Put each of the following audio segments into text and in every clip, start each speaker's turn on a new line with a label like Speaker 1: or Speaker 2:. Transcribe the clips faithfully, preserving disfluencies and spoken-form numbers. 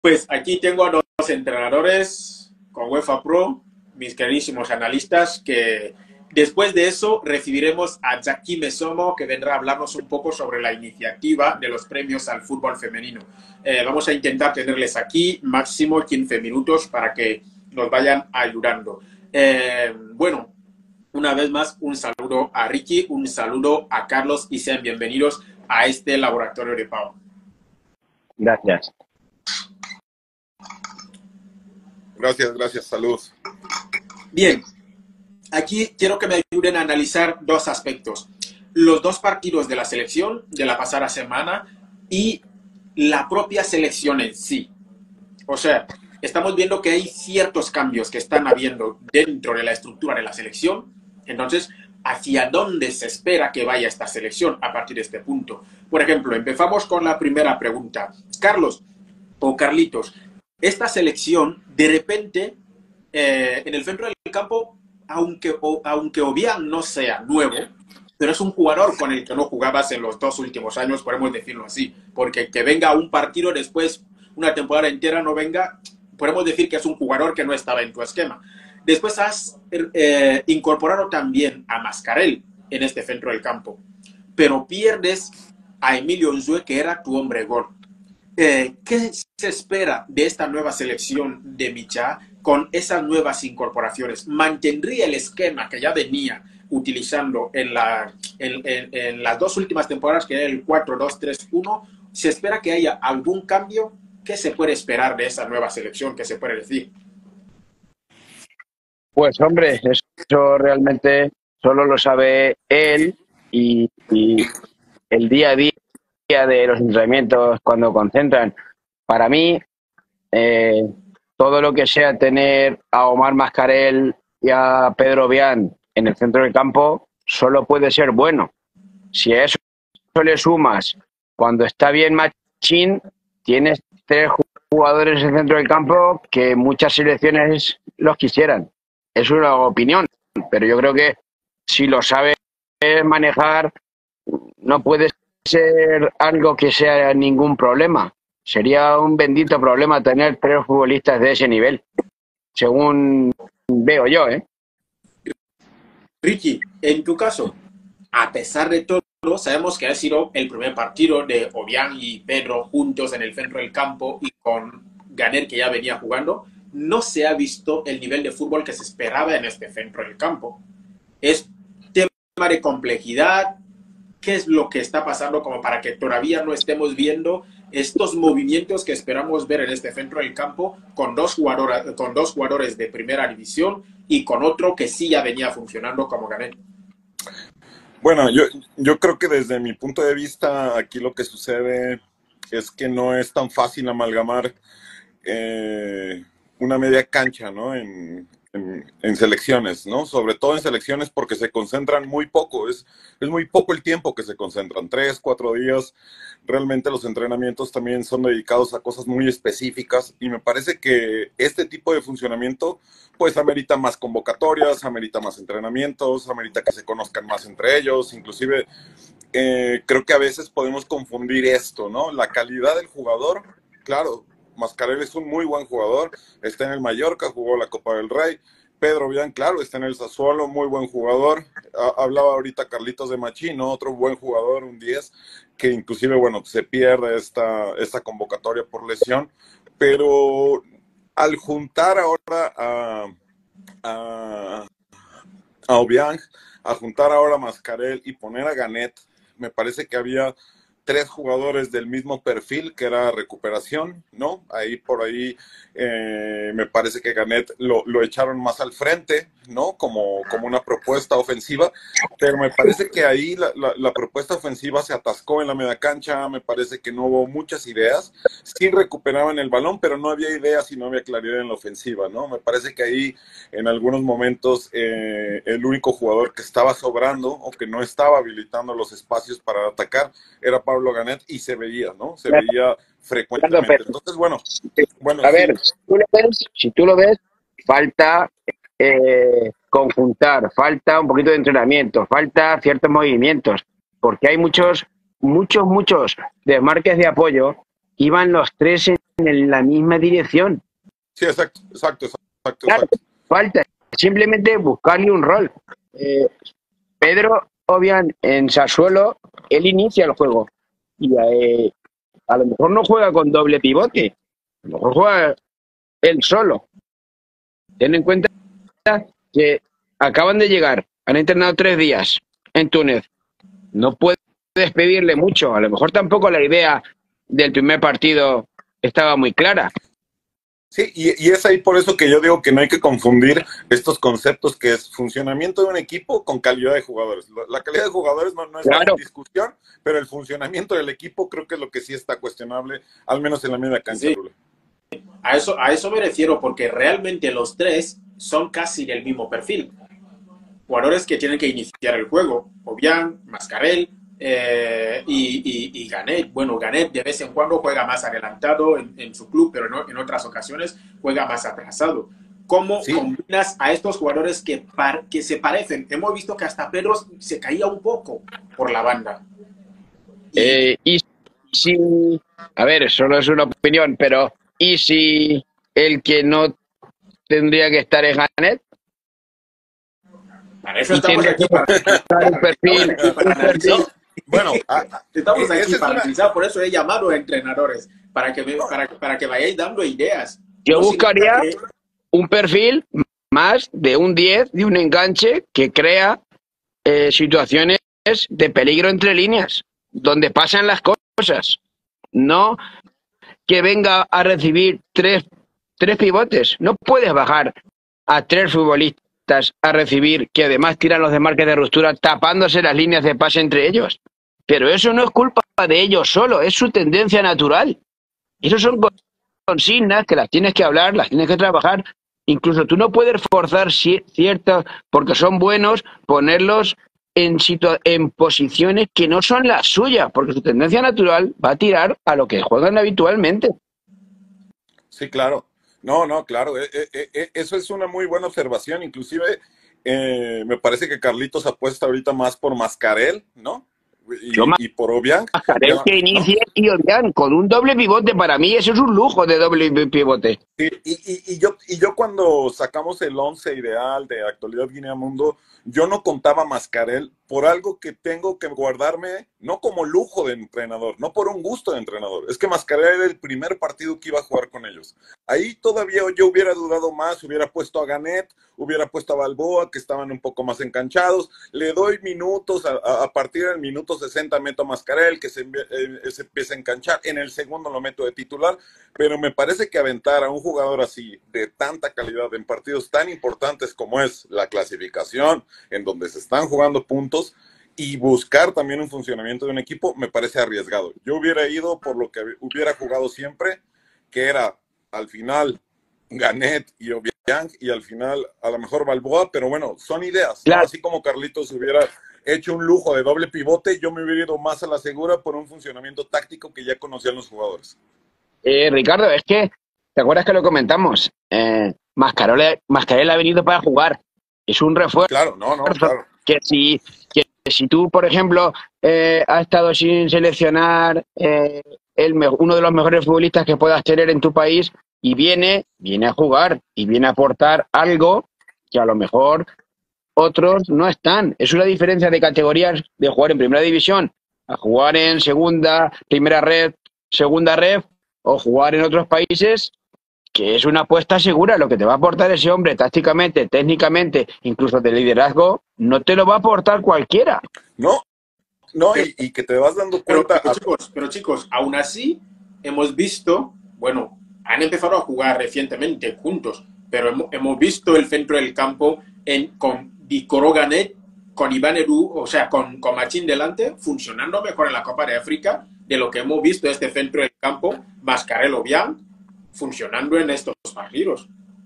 Speaker 1: Pues aquí tengo a los entrenadores con UEFA Pro, mis queridísimos analistas, que después de eso recibiremos a Jackie Mesomo, que vendrá a hablarnos un poco sobre la iniciativa de los premios al fútbol femenino. Eh, vamos a intentar tenerles aquí máximo quince minutos para que nos vayan ayudando. Eh, bueno, una vez más, un saludo a Ricky, un saludo a Carlos y sean bienvenidos a este laboratorio de Pau.
Speaker 2: Gracias.
Speaker 3: Gracias, gracias, salud.
Speaker 1: Bien, aquí quiero que me ayuden a analizar dos aspectos. Los dos partidos de la selección de la pasada semana y la propia selección en sí. O sea, estamos viendo que hay ciertos cambios que están habiendo dentro de la estructura de la selección. Entonces, ¿hacia dónde se espera que vaya esta selección a partir de este punto? Por ejemplo, empezamos con la primera pregunta. Carlos o Carlitos, esta selección, de repente, eh, en el centro del campo, aunque, o, aunque Obiang no sea nuevo, pero es un jugador con el que no jugabas en los dos últimos años, podemos decirlo así, porque que venga un partido después, una temporada entera no venga, podemos decir que es un jugador que no estaba en tu esquema. Después has eh, incorporado también a Mascarell en este centro del campo, pero pierdes a Emilio Nzue, que era tu hombre gol. Eh, ¿Qué se espera de esta nueva selección de Michá con esas nuevas incorporaciones? ¿Mantendría el esquema que ya venía utilizando en, la, en, en, en las dos últimas temporadas, que era el cuatro dos tres uno? ¿Se espera que haya algún cambio? ¿Qué se puede esperar de esa nueva selección? ¿Qué se puede decir?
Speaker 2: Pues hombre, eso realmente solo lo sabe él y, y el día a día de los entrenamientos cuando concentran. Para mí, eh, todo lo que sea tener a Omar Mascarell y a Pedro Obiang en el centro del campo solo puede ser bueno. Si a eso le sumas, cuando está bien Machín, tienes tres jugadores en el centro del campo que muchas selecciones los quisieran. Es una opinión, pero yo creo que si lo sabes manejar, no puede ser algo que sea ningún problema. Sería un bendito problema tener tres futbolistas de ese nivel, según veo yo, ¿eh?
Speaker 1: Ricky, en tu caso, a pesar de todo, sabemos que ha sido el primer partido de Obiang y Pedro juntos en el centro del campo y con Ganer, que ya venía jugando. No se ha visto el nivel de fútbol que se esperaba en este centro del campo. Es tema de complejidad. ¿Qué es lo que está pasando como para que todavía no estemos viendo estos movimientos que esperamos ver en este centro del campo con dos jugadores, con dos jugadores de primera división y con otro que sí ya venía funcionando como Ganet?
Speaker 3: Bueno, yo, yo creo que desde mi punto de vista aquí lo que sucede es que no es tan fácil amalgamar eh, una media cancha, ¿no? En, en, en selecciones, ¿no? Sobre todo en selecciones porque se concentran muy poco, es, es muy poco el tiempo que se concentran, tres, cuatro días. Realmente los entrenamientos también son dedicados a cosas muy específicas y me parece que este tipo de funcionamiento pues amerita más convocatorias, amerita más entrenamientos, amerita que se conozcan más entre ellos, inclusive eh, creo que a veces podemos confundir esto, ¿no? La calidad del jugador, claro, Mascarell es un muy buen jugador, está en el Mallorca, jugó la Copa del Rey. Pedro Obiang, claro, está en el Sassuolo, muy buen jugador. Hablaba ahorita Carlitos de Machín, ¿no? Otro buen jugador, un diez, que inclusive, bueno, se pierde esta, esta convocatoria por lesión. Pero al juntar ahora a, a, a Obiang, a juntar ahora a Mascarell y poner a Ganet, me parece que había tres jugadores del mismo perfil, que era recuperación, ¿no? Ahí por ahí eh, me parece que Ganet lo, lo echaron más al frente, ¿no? Como, como una propuesta ofensiva, pero me parece que ahí la, la, la propuesta ofensiva se atascó en la media cancha, me parece que no hubo muchas ideas, sí recuperaban el balón, pero no había ideas y no había claridad en la ofensiva, ¿no? Me parece que ahí en algunos momentos eh, el único jugador que estaba sobrando o que no estaba habilitando los espacios para atacar era Pablo Ganet y se veía, ¿no? Se
Speaker 2: Claro,
Speaker 3: veía frecuentemente.
Speaker 2: pero,
Speaker 3: Entonces, bueno, bueno,
Speaker 2: a
Speaker 3: sí.
Speaker 2: ver, si tú lo ves, si tú lo ves falta eh, conjuntar, falta un poquito de entrenamiento, falta ciertos movimientos, porque hay muchos, muchos, muchos desmarques de apoyo, iban los tres en en la misma dirección.
Speaker 3: Sí, exacto, exacto, exacto,
Speaker 2: Claro,
Speaker 3: exacto.
Speaker 2: falta simplemente buscarle un rol. Eh, Pedro Obiang en Sassuolo, él inicia el juego. Y eh, a lo mejor no juega con doble pivote, a lo mejor juega él solo. Ten en cuenta que acaban de llegar, han entrenado tres días en Túnez. No puedes pedirle mucho. A lo mejor tampoco la idea del primer partido estaba muy clara.
Speaker 3: Sí, y, y es ahí por eso que yo digo que no hay que confundir estos conceptos que es funcionamiento de un equipo con calidad de jugadores. La calidad de jugadores no, no está
Speaker 2: Claro.
Speaker 3: en discusión, pero el funcionamiento del equipo creo que es lo que sí está cuestionable, al menos en la media cancha,
Speaker 1: Sí.
Speaker 3: Lula.
Speaker 1: A eso, a eso me refiero, porque realmente los tres son casi del mismo perfil. Jugadores que tienen que iniciar el juego. Obiang, Mascarell eh, y, y, y Ganet. Bueno, Ganet de vez en cuando juega más adelantado en, en su club, pero no, en otras ocasiones juega más atrasado. ¿Cómo
Speaker 3: Sí.
Speaker 1: combinas a estos jugadores que, par, que se parecen? Hemos visto que hasta Pedro se caía un poco por la banda. Y,
Speaker 2: Eh, y si, a ver, solo es una opinión, pero ¿y si el que no tendría que estar es Ganet?
Speaker 1: para eso
Speaker 2: Y
Speaker 1: estamos
Speaker 2: tiene
Speaker 1: aquí,
Speaker 2: que
Speaker 1: para,
Speaker 2: buscar un perfil,
Speaker 1: estamos aquí para
Speaker 2: un perfil.
Speaker 1: analizar.
Speaker 3: Bueno, a- a-
Speaker 1: Estamos
Speaker 3: e-
Speaker 1: aquí
Speaker 3: esa es
Speaker 1: para
Speaker 3: una...
Speaker 1: analizar, por eso he llamado a entrenadores, para que, me,
Speaker 3: no,
Speaker 1: para, para que vayáis dando ideas.
Speaker 2: Yo
Speaker 1: No significa
Speaker 2: buscaría
Speaker 1: que,
Speaker 2: un perfil más de un diez, de un enganche que crea eh, situaciones de peligro entre líneas, donde pasan las cosas. No que venga a recibir tres, tres pivotes. No puedes bajar a tres futbolistas a recibir, que además tiran los desmarques de ruptura tapándose las líneas de pase entre ellos. Pero eso no es culpa de ellos solo, es su tendencia natural. Esos son consignas que las tienes que hablar, las tienes que trabajar. Incluso tú no puedes forzar ciertas, porque son buenos, ponerlos en, en posiciones que no son las suyas, porque su tendencia natural va a tirar a lo que juegan habitualmente.
Speaker 3: sí, claro. No, no, claro. Eh, eh, eh, eso es una muy buena observación. Inclusive, eh, me parece que Carlitos apuesta ahorita más por Mascarell, ¿no?
Speaker 2: Yo
Speaker 3: Y, y por Obiang,
Speaker 2: Mascarell
Speaker 3: ya,
Speaker 2: que
Speaker 3: ¿no?
Speaker 2: inicie y Obiang con un doble pivote, para mí eso es un lujo de doble pivote.
Speaker 3: Sí, y, y, y, yo, y yo cuando sacamos el once ideal de Actualidad Guinea Mundo, yo no contaba Mascarell por algo que tengo que guardarme, no como lujo de entrenador, no por un gusto de entrenador. Es que Mascarell era el primer partido que iba a jugar con ellos. Ahí todavía yo hubiera dudado más, hubiera puesto a Ganet, hubiera puesto a Balboa, que estaban un poco más enganchados. Le doy minutos, a, a partir del minuto sesenta meto a Mascarell, que se, eh, se empieza a enganchar. En el segundo lo meto de titular, pero me parece que aventar a un jugador así, de tanta calidad, en partidos tan importantes como es la clasificación, en donde se están jugando puntos, y buscar también un funcionamiento de un equipo, me parece arriesgado. Yo hubiera ido por lo que hubiera jugado siempre, que era al final Ganet y Obiang, y al final a lo mejor Balboa, pero bueno, son ideas, ¿no?
Speaker 2: Claro.
Speaker 3: Así como Carlitos hubiera hecho un lujo de doble pivote, yo me hubiera ido más a la segura por un funcionamiento táctico que ya conocían los jugadores.
Speaker 2: Eh, Ricardo, es que, ¿te acuerdas que lo comentamos? Eh, Mascarell, Mascarell ha venido para jugar. Es un refuerzo.
Speaker 3: Claro, no, no, claro.
Speaker 2: Que si, que si tú, por ejemplo, eh, has estado sin seleccionar eh, el, uno de los mejores futbolistas que puedas tener en tu país y viene, viene a jugar y viene a aportar algo que a lo mejor otros no están. Es una diferencia de categorías de jugar en primera división a jugar en segunda, primera red, segunda red, o jugar en otros países, que es una apuesta segura. Lo que te va a aportar ese hombre tácticamente, técnicamente, incluso de liderazgo, no te lo va a aportar cualquiera.
Speaker 3: No, no, y, y que te vas dando
Speaker 1: pero,
Speaker 3: cuenta.
Speaker 1: pero, chicos, pero chicos, aún así hemos visto, bueno, han empezado a jugar recientemente juntos, pero hemos, hemos visto el centro del campo en, con Vicoro Ganet, con Iván Edu, o sea, con, con Machín delante, funcionando mejor en la Copa de África de lo que hemos visto este centro del campo, Mascarell Obiang, funcionando en estos partidos.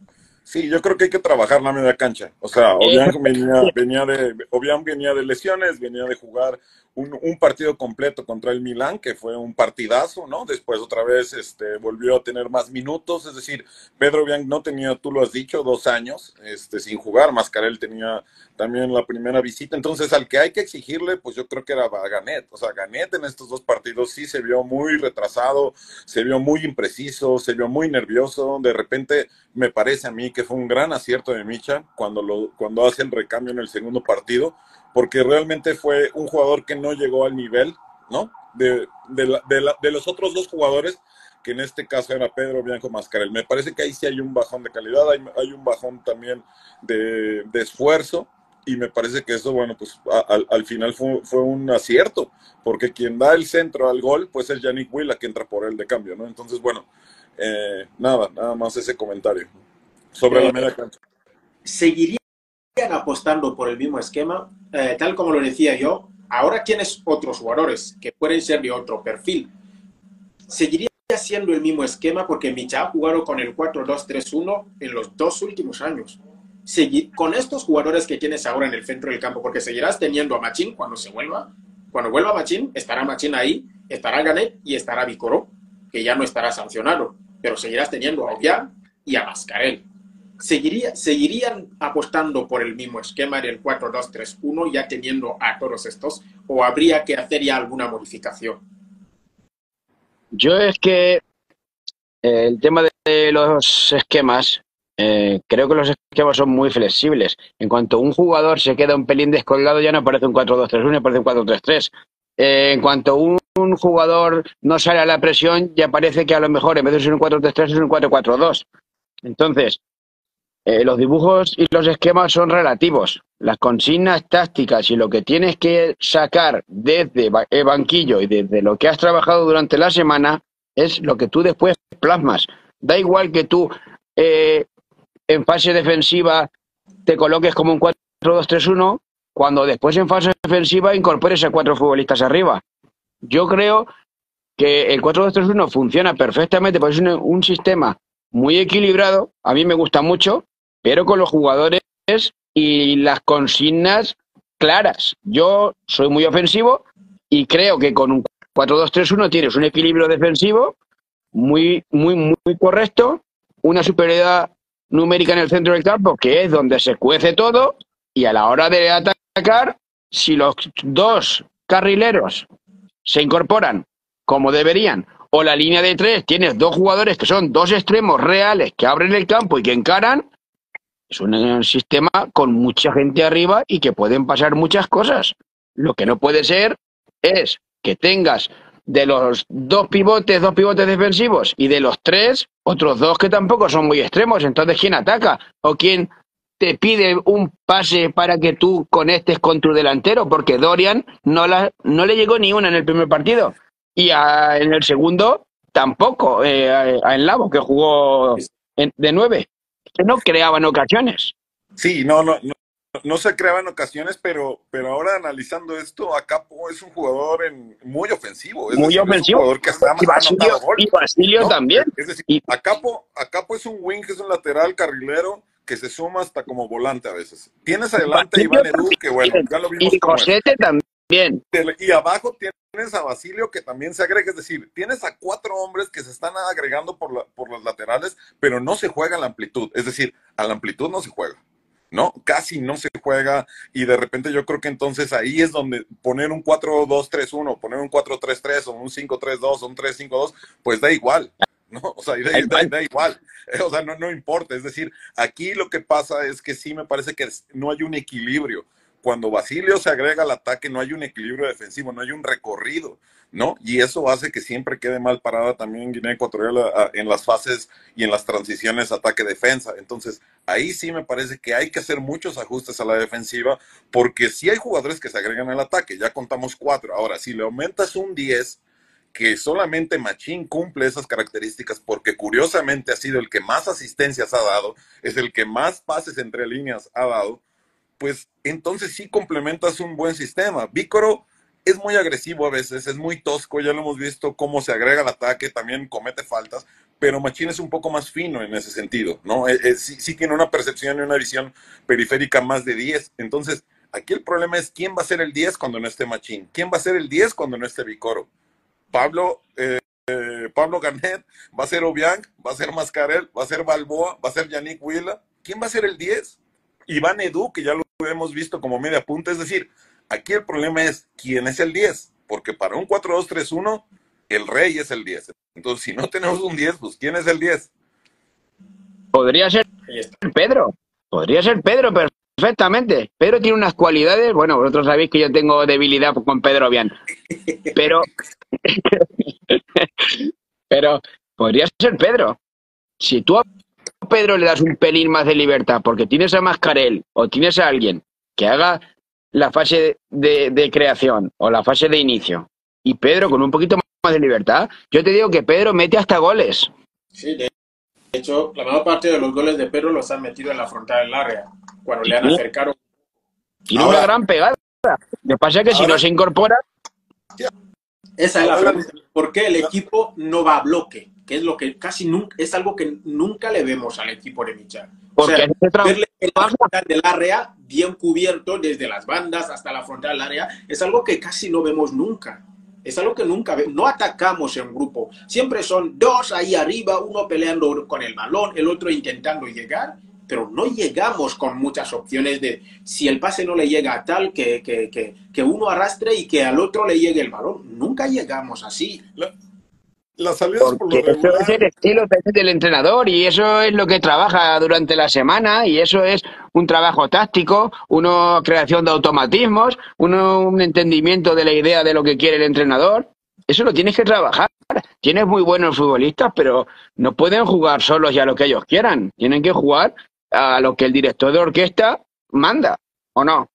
Speaker 3: Sí, yo creo que hay que trabajar la media cancha. O sea,
Speaker 2: Eh,
Speaker 3: Obiang venía, venía de, Obiang venía de lesiones, venía de jugar un, un partido completo contra el Milán, que fue un partidazo, ¿no? Después otra vez este, volvió a tener más minutos. Es decir, Pedro Obiang no tenía, tú lo has dicho, dos años este, sin jugar. Mascarell tenía también la primera visita. Entonces, al que hay que exigirle, pues yo creo que era a Ganet. O sea, Ganet en estos dos partidos sí se vio muy retrasado, se vio muy impreciso, se vio muy nervioso. De repente me parece a mí que fue un gran acierto de Micha cuando, lo, cuando hace el recambio en el segundo partido, porque realmente fue un jugador que no llegó al nivel, ¿no? De, de, la, de, la, de los otros dos jugadores, que en este caso era Pedro Bianco Mascarell. Me parece que ahí sí hay un bajón de calidad, hay, hay un bajón también de, de esfuerzo, y me parece que eso, bueno, pues a, al, al final fue, fue un acierto, porque quien da el centro al gol, pues es Yannick Willa, que entra por él de cambio, ¿no? Entonces, bueno, eh, nada, nada más ese comentario sobre
Speaker 1: Eh,
Speaker 3: la media cancha.
Speaker 1: ¿Seguirían apostando por el mismo esquema? Eh, tal como lo decía yo, ahora tienes otros jugadores que pueden ser de otro perfil. ¿Seguiría siendo el mismo esquema? Porque Micha ha jugado con el cuatro dos tres uno en los dos últimos años. Seguir con estos jugadores que tienes ahora en el centro del campo, porque seguirás teniendo a Machín cuando se vuelva. Cuando vuelva Machín, estará Machín ahí, estará Ganet y estará Vícoro, que ya no estará sancionado, pero seguirás teniendo a Obiang y a Mascarell. ¿Seguiría, ¿Seguirían apostando por el mismo esquema del cuatro dos tres uno ya teniendo a todos estos, o habría que hacer ya alguna modificación?
Speaker 2: yo es que eh, el tema de los esquemas, eh, creo que los esquemas son muy flexibles. En cuanto un jugador se queda un pelín descolgado, ya no parece un cuatro dos tres uno, parece un cuatro tres tres. Eh, en cuanto un, un jugador no sale a la presión, ya parece que a lo mejor en vez de ser un cuatro tres tres es un cuatro cuatro dos. Entonces, eh, los dibujos y los esquemas son relativos. Las consignas tácticas y lo que tienes que sacar desde el banquillo y desde lo que has trabajado durante la semana es lo que tú después plasmas. Da igual que tú eh, en fase defensiva te coloques como un cuatro dos tres uno, cuando después en fase defensiva incorpores a cuatro futbolistas arriba. Yo creo que el cuatro dos tres uno funciona perfectamente, porque es un, un sistema muy equilibrado, a mí me gusta mucho, pero con los jugadores y las consignas claras. Yo soy muy ofensivo y creo que con un cuatro dos tres uno tienes un equilibrio defensivo muy, muy, muy correcto, una superioridad numérica en el centro del campo, que es donde se cuece todo, y a la hora de atacar, si los dos carrileros se incorporan como deberían, o la línea de tres, tienes dos jugadores que son dos extremos reales que abren el campo y que encaran, es un sistema con mucha gente arriba y que pueden pasar muchas cosas. Lo que no puede ser es que tengas de los dos pivotes, dos pivotes defensivos, y de los tres, otros dos que tampoco son muy extremos. Entonces, ¿quién ataca? ¿O quién te pide un pase para que tú conectes con tu delantero? Porque Dorian no, la, no le llegó ni una en el primer partido. Y a, en el segundo tampoco, eh, a, a Enlavo, que jugó en, de nueve. Que no creaban ocasiones.
Speaker 3: Sí, no, no, no, no se creaban ocasiones, pero, pero ahora analizando esto, Acapo es un jugador en, muy ofensivo, es
Speaker 2: Muy
Speaker 3: decir, es un
Speaker 2: ofensivo.
Speaker 3: jugador que hasta ha
Speaker 2: Y Basilio,
Speaker 3: anotado gol,
Speaker 2: y Basilio
Speaker 3: ¿no?
Speaker 2: también.
Speaker 3: Es decir,
Speaker 2: Y,
Speaker 3: Acapo, Acapo es un wing, es un lateral carrilero que se suma hasta como volante a veces. Tienes adelante a
Speaker 2: Basilio
Speaker 3: Iván Edu, que bueno,
Speaker 2: también.
Speaker 3: ya lo
Speaker 2: Y
Speaker 3: vimos cómo es.
Speaker 2: Josete también.
Speaker 3: Y abajo tienes a Basilio, que también se agrega, es decir, tienes a cuatro hombres que se están agregando por, la, por los laterales, pero no se juega a la amplitud, es decir, a la amplitud no se juega, ¿no? Casi no se juega, y de repente yo creo que entonces ahí es donde poner un cuatro dos tres uno, poner un cuatro tres tres o un cinco tres dos o un tres cinco dos, pues da igual, ¿no? O sea, da, da, da igual, o sea, no, no importa, es decir, aquí lo que pasa es que sí me parece que no hay un equilibrio. Cuando Basilio se agrega al ataque, no hay un equilibrio defensivo, no hay un recorrido, ¿no? Y eso hace que siempre quede mal parada también Guinea Ecuatorial en las fases y en las transiciones ataque-defensa. Entonces, ahí sí me parece que hay que hacer muchos ajustes a la defensiva, porque sí hay jugadores que se agregan al ataque, ya contamos cuatro. Ahora, si le aumentas un diez, que solamente Machín cumple esas características, porque curiosamente ha sido el que más asistencias ha dado, es el que más pases entre líneas ha dado, pues entonces sí complementas un buen sistema. Vícoro es muy agresivo a veces, es muy tosco, ya lo hemos visto cómo se agrega al ataque, también comete faltas, pero Machín es un poco más fino en ese sentido, ¿no? Eh, eh, sí, sí tiene una percepción y una visión periférica más de diez. Entonces, aquí el problema es quién va a ser el diez cuando no esté Machín, quién va a ser el diez cuando no esté Vicoro. Pablo, eh, eh, Pablo Garnett, va a ser Obiang, va a ser Mascarel, va a ser Balboa, va a ser Yannick Willa. ¿Quién va a ser el diez? Iván Edu, que ya lo hemos visto como media punta. Es decir, aquí el problema es quién es el diez, porque para un cuatro dos tres uno el rey es el diez. Entonces, si no tenemos un diez, pues ¿quién es el diez?
Speaker 2: Podría ser Pedro, podría ser Pedro perfectamente. Pedro tiene unas cualidades, bueno, vosotros sabéis que yo tengo debilidad con Pedro Obiang, pero, pero podría ser Pedro. Si tú a Pedro le das un pelín más de libertad, porque tienes a Mascarel o tienes a alguien que haga la fase de, de creación o la fase de inicio, y Pedro con un poquito más de libertad, yo te digo que Pedro mete hasta goles.
Speaker 1: Sí, de hecho, la mayor parte de los goles de Pedro los han metido en la frontal del área, cuando le han acercado.
Speaker 2: Tiene ahora, una gran pegada. Lo que pasa es que ahora, si no se incorpora...
Speaker 1: Esa es la pregunta. ¿Por qué el equipo no va a bloque? Que es lo que casi nunca, es algo que nunca le vemos al equipo de Michel. O sea, verle en la frontal del área, bien cubierto, desde las bandas hasta la frontal del área, es algo que casi no vemos nunca. Es algo que nunca vemos. No atacamos en grupo. Siempre son dos ahí arriba, uno peleando con el balón, el otro intentando llegar, pero no llegamos con muchas opciones de si el pase no le llega a tal, que, que, que, que uno arrastre y que al otro le llegue el balón. Nunca llegamos así.
Speaker 3: La, las salidas por lo
Speaker 2: regular... Eso es el estilo del entrenador y eso es lo que trabaja durante la semana y eso es un trabajo táctico, una creación de automatismos, uno, un entendimiento de la idea de lo que quiere el entrenador. Eso lo tienes que trabajar. Tienes muy buenos futbolistas, pero no pueden jugar solos y a lo que ellos quieran. Tienen que jugar a lo que el director de orquesta manda, ¿o no?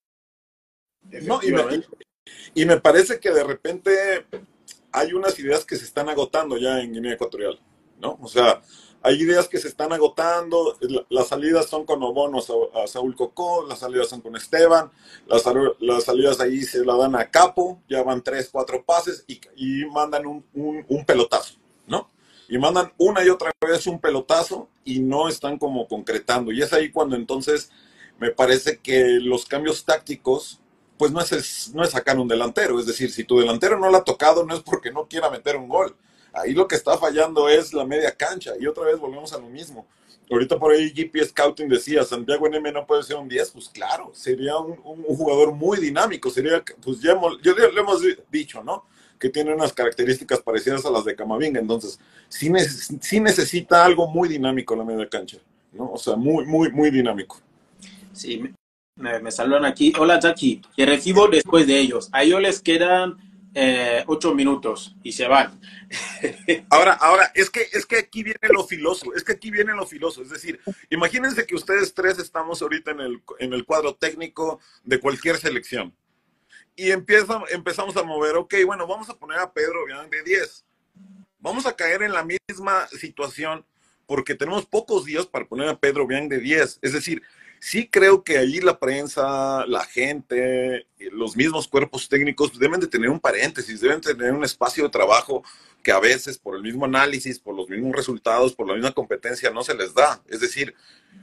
Speaker 3: No, y me, y me parece que de repente hay unas ideas que se están agotando ya en Guinea Ecuatorial, ¿no? O sea, hay ideas que se están agotando, las salidas son con Obono a Saúl Cocó, las salidas son con Esteban, las, las salidas ahí se la dan a Capo, ya van tres, cuatro pases y, y mandan un, un, un pelotazo, ¿no? Y mandan una y otra vez un pelotazo y no están como concretando. Y es ahí cuando entonces me parece que los cambios tácticos, pues no es, no es sacar un delantero. Es decir, si tu delantero no la ha tocado, no es porque no quiera meter un gol. Ahí lo que está fallando es la media cancha. Y otra vez volvemos a lo mismo. Ahorita por ahí G P Scouting decía, Santiago N M no puede ser un diez. Pues claro, sería un, un, un jugador muy dinámico. Sería, pues ya, hemos, ya lo hemos dicho, ¿no? Que tiene unas características parecidas a las de Camavinga. Entonces, sí, neces sí necesita algo muy dinámico en la media cancha, ¿no? O sea, muy, muy, muy dinámico.
Speaker 1: Sí, me, me saludan aquí. Hola, Jackie. Te recibo después de ellos. A ellos les quedan eh, ocho minutos y se van.
Speaker 3: Ahora, ahora, es que, es que aquí viene lo filoso, es que aquí viene lo filoso. Es decir, imagínense que ustedes tres estamos ahorita en el, en el cuadro técnico de cualquier selección. Y empieza, empezamos a mover, ok, bueno, vamos a poner a Pedro Obiang de diez. Vamos a caer en la misma situación porque tenemos pocos días para poner a Pedro Obiang de diez. Es decir, sí creo que ahí la prensa, la gente, los mismos cuerpos técnicos deben de tener un paréntesis, deben tener un espacio de trabajo que a veces por el mismo análisis, por los mismos resultados, por la misma competencia no se les da. Es decir,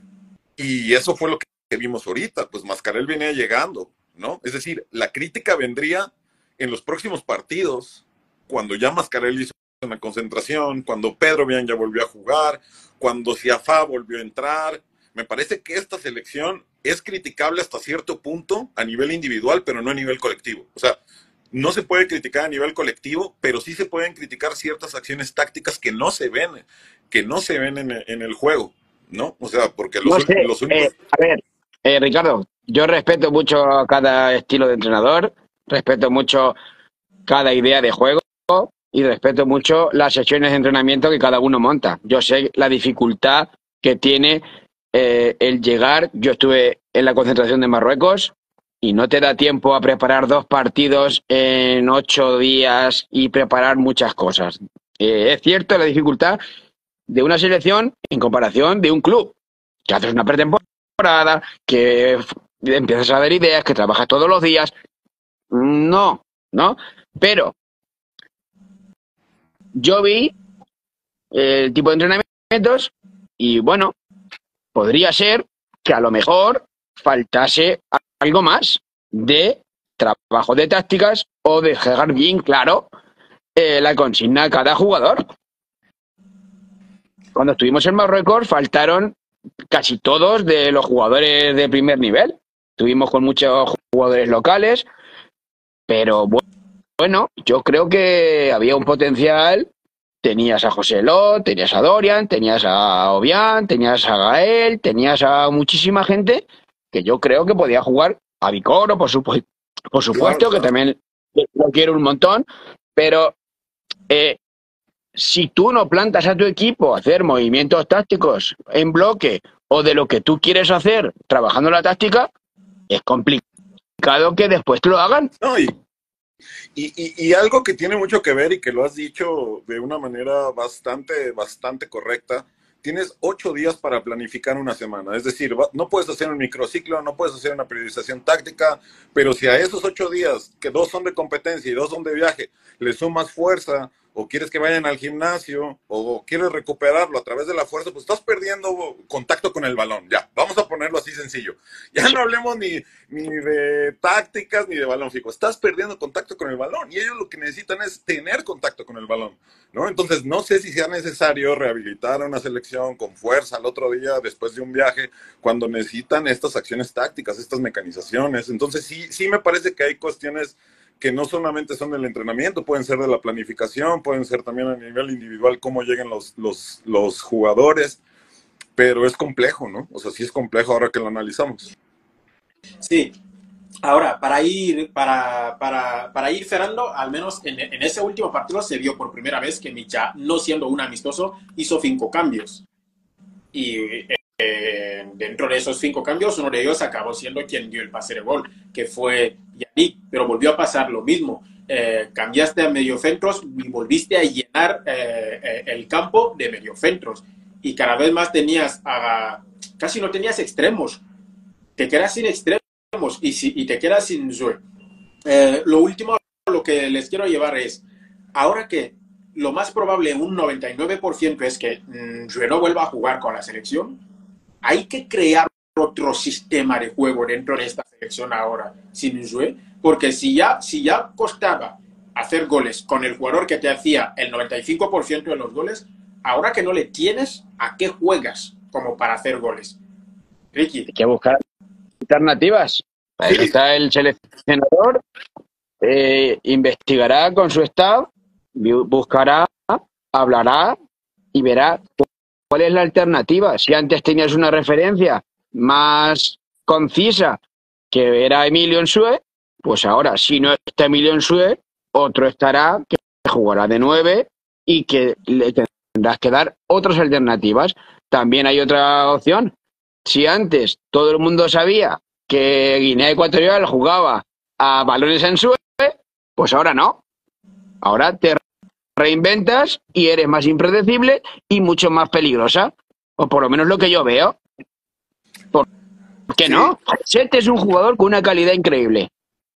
Speaker 3: y eso fue lo que vimos ahorita, pues Mascarel venía llegando, ¿no? Es decir, la crítica vendría en los próximos partidos, cuando ya Mascarel hizo una concentración, cuando Pedro Obiang ya volvió a jugar, cuando Ciafá volvió a entrar. Me parece que esta selección es criticable hasta cierto punto a nivel individual, pero no a nivel colectivo. O sea, no se puede criticar a nivel colectivo, pero sí se pueden criticar ciertas acciones tácticas que no se ven, que no se ven en, en el juego, ¿no? O sea, porque los,
Speaker 2: no sé,
Speaker 3: los únicos...
Speaker 2: Eh, a ver, eh, Ricardo, yo respeto mucho cada estilo de entrenador, respeto mucho cada idea de juego y respeto mucho las sesiones de entrenamiento que cada uno monta. Yo sé la dificultad que tiene eh, el llegar. Yo estuve en la concentración de Marruecos y no te da tiempo a preparar dos partidos en ocho días y preparar muchas cosas. Eh, es cierto la dificultad de una selección en comparación de un club, que haces una pretemporada, que empiezas a ver ideas, que trabajas todos los días. No, ¿no? Pero yo vi el tipo de entrenamientos y bueno, podría ser que a lo mejor faltase algo más de trabajo de tácticas o de dejar bien claro eh, la consigna a cada jugador. Cuando estuvimos en Marruecos faltaron casi todos de los jugadores de primer nivel. Estuvimos con muchos jugadores locales, pero bueno, yo creo que había un potencial. Tenías a José Lot, tenías a Dorian, tenías a Obiang, tenías a Gael, tenías a muchísima gente que yo creo que podía jugar, a Vicoro, por, supu por supuesto, claro, claro. Que también lo quiero un montón, pero eh, si tú no plantas a tu equipo a hacer movimientos tácticos en bloque o de lo que tú quieres hacer trabajando la táctica, es complicado que después te lo hagan.
Speaker 3: No, y Y, y, y algo que tiene mucho que ver y que lo has dicho de una manera bastante, bastante correcta, tienes ocho días para planificar una semana. Es decir, no puedes hacer un microciclo, no puedes hacer una periodización táctica, pero si a esos ocho días, que dos son de competencia y dos son de viaje, le sumas fuerza, o quieres que vayan al gimnasio, o quieres recuperarlo a través de la fuerza, pues estás perdiendo contacto con el balón. Ya, vamos a ponerlo así sencillo. Ya no hablemos ni, ni de tácticas ni de balón fijo. Estás perdiendo contacto con el balón y ellos lo que necesitan es tener contacto con el balón, ¿no? Entonces, no sé si sea necesario rehabilitar a una selección con fuerza al otro día después de un viaje, cuando necesitan estas acciones tácticas, estas mecanizaciones. Entonces, sí, sí me parece que hay cuestiones que no solamente son del entrenamiento, pueden ser de la planificación, pueden ser también a nivel individual cómo llegan los, los, los jugadores, pero es complejo, ¿no? O sea, sí es complejo ahora que lo analizamos.
Speaker 1: Sí. Ahora, para ir, para, para, para ir cerrando, al menos en, en ese último partido se vio por primera vez que Micha, no siendo un amistoso, hizo cinco cambios. Y eh, dentro de esos cinco cambios, uno de ellos acabó siendo quien dio el pase de gol, que fue Yannick, pero volvió a pasar lo mismo. Eh, cambiaste a mediocentros y volviste a llenar eh, el campo de mediocentros. Y cada vez más tenías, a, casi no tenías extremos. Te quedas sin extremos y, si, y te quedas sin Zue. Eh, lo último, lo que les quiero llevar es, ahora que lo más probable, un noventa y nueve por ciento, es que mmm, Zue no vuelva a jugar con la selección, hay que crear otro sistema de juego dentro de esta selección ahora, sin Zue, porque si ya, si ya costaba hacer goles con el jugador que te hacía el noventa y cinco por ciento de los goles, ahora que no le tienes, ¿a qué juegas como para hacer goles? Ricky.
Speaker 2: Hay que buscar alternativas. Ahí está el seleccionador, eh, investigará con su staff, buscará, hablará y verá cuál es la alternativa. Si antes tenías una referencia más concisa, que era Emilio Nsue, pues ahora, si no está Emilio Nsue, otro estará que jugará de nueve y que le tendrás que dar otras alternativas. También hay otra opción. Si antes todo el mundo sabía que Guinea Ecuatorial jugaba a balones en Nsue, pues ahora no. Ahora te reinventas y eres más impredecible y mucho más peligrosa. O por lo menos lo que yo veo. ¿Por qué sí. no? Set es un jugador con una calidad increíble.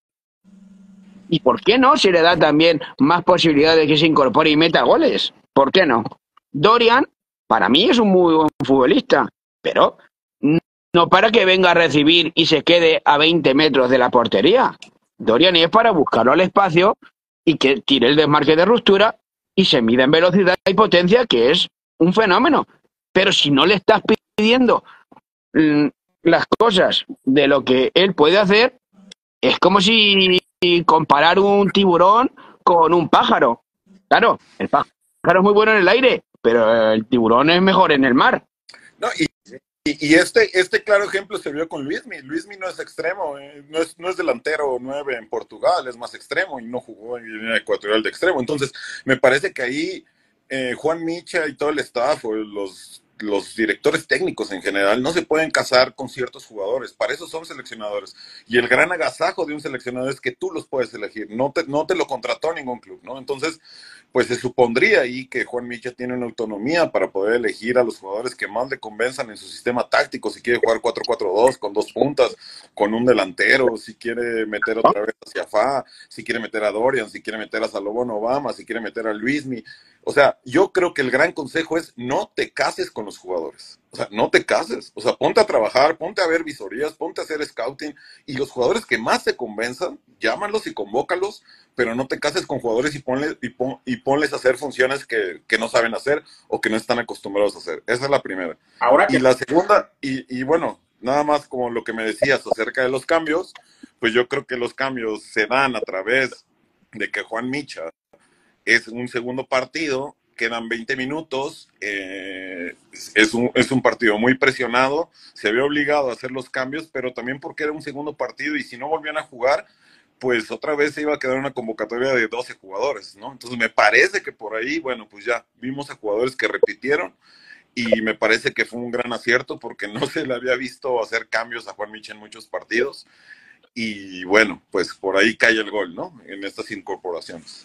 Speaker 2: ¿Y por qué no se le da también más posibilidades de que se incorpore y meta goles? ¿Por qué no? Dorian, para mí, es un muy buen futbolista, pero no para que venga a recibir y se quede a veinte metros de la portería. Dorian es para buscarlo al espacio y que tire el desmarque de ruptura y se mida en velocidad y potencia, que es un fenómeno. Pero si no le estás pidiendo mmm, las cosas de lo que él puede hacer, es como si comparar un tiburón con un pájaro. Claro, el pájaro es muy bueno en el aire, pero el tiburón es mejor en el mar.
Speaker 3: No, y, y, y este, este claro ejemplo se vio con Luismi. Luismi no es extremo, eh, no, es, no es delantero nueve en Portugal, es más extremo y no jugó en Guinea Ecuatorial de extremo. Entonces, me parece que ahí eh, Juan Micha y todo el staff, o los, los directores técnicos en general, no se pueden casar con ciertos jugadores. Para eso son seleccionadores. Y el gran agasajo de un seleccionador es que tú los puedes elegir. No te, no te lo contrató ningún club, ¿no? Entonces, pues se supondría ahí que Juan Micha tiene una autonomía para poder elegir a los jugadores que más le convenzan en su sistema táctico, si quiere jugar cuatro cuatro dos con dos puntas, con un delantero, si quiere meter otra vez hacia Fa, si quiere meter a Dorian, si quiere meter a Salomón Obama, si quiere meter a Luismi. O sea, yo creo que el gran consejo es no te cases con los jugadores. O sea, no te cases. O sea, ponte a trabajar, ponte a ver visorías, ponte a hacer scouting. Y los jugadores que más te convenzan, llámalos y convócalos, pero no te cases con jugadores y, ponle, y, pon, y ponles a hacer funciones que, que no saben hacer o que no están acostumbrados a hacer. Esa es la primera.
Speaker 1: Ahora
Speaker 3: Y
Speaker 1: que
Speaker 3: la segunda, y, y bueno, nada más como lo que me decías acerca de los cambios, pues yo creo que los cambios se dan a través de que Juan Micha es un segundo partido, quedan veinte minutos, eh, es, un, es un partido muy presionado, se ve obligado a hacer los cambios, pero también porque era un segundo partido y si no volvían a jugar, pues otra vez se iba a quedar una convocatoria de doce jugadores, ¿no? Entonces me parece que por ahí, bueno, pues ya vimos a jugadores que repitieron y me parece que fue un gran acierto porque no se le había visto hacer cambios a Juan Micha en muchos partidos y bueno, pues por ahí cae el gol, ¿no? En estas incorporaciones.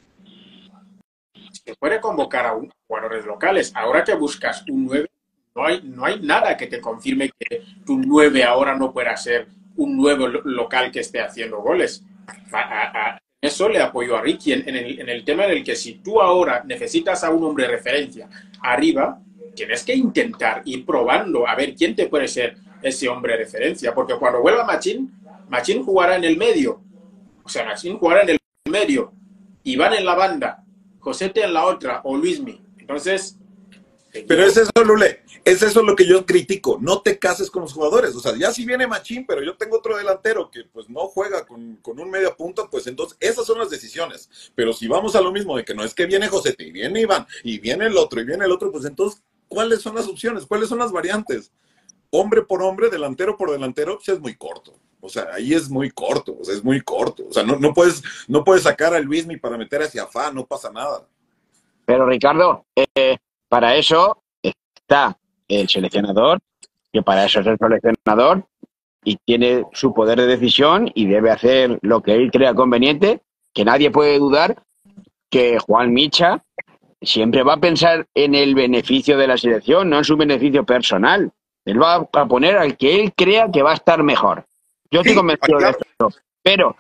Speaker 1: se puede convocar a un, jugadores locales. Ahora que buscas un nueve, no hay, no hay nada que te confirme que tu nueve ahora no pueda ser un nuevo local que esté haciendo goles. A, a, a eso le apoyo a Ricky en, en, el, en el tema en el que si tú ahora necesitas a un hombre de referencia arriba, tienes que intentar ir probando a ver quién te puede ser ese hombre de referencia. Porque cuando vuelva Machín, Machín jugará en el medio. O sea, Machín jugará en el medio. Iván en la banda. Josete en la otra, o Luismi. Entonces...
Speaker 3: Pero es eso, Lule, es eso lo que yo critico. No te cases con los jugadores. O sea, ya si viene Machín, pero yo tengo otro delantero que pues no juega con, con un medio punto, pues entonces esas son las decisiones. Pero si vamos a lo mismo de que no es que viene Josete y viene Iván y viene el otro y viene el otro, pues entonces, ¿cuáles son las opciones? ¿Cuáles son las variantes? Hombre por hombre, delantero por delantero, pues es muy corto. O sea, ahí es muy corto, o sea, es muy corto. O sea, no, no puedes, no puedes sacar a Luismi para meter hacia Fá, no pasa nada.
Speaker 2: Pero Ricardo, eh, para eso está el seleccionador, que para eso es el seleccionador y tiene su poder de decisión y debe hacer lo que él crea conveniente, que nadie puede dudar que Juan Micha siempre va a pensar en el beneficio de la selección, no en su beneficio personal. Él va a poner al que él crea que va a estar mejor. Yo estoy
Speaker 3: Sí,
Speaker 2: convencido
Speaker 3: claro.
Speaker 2: de esto. Pero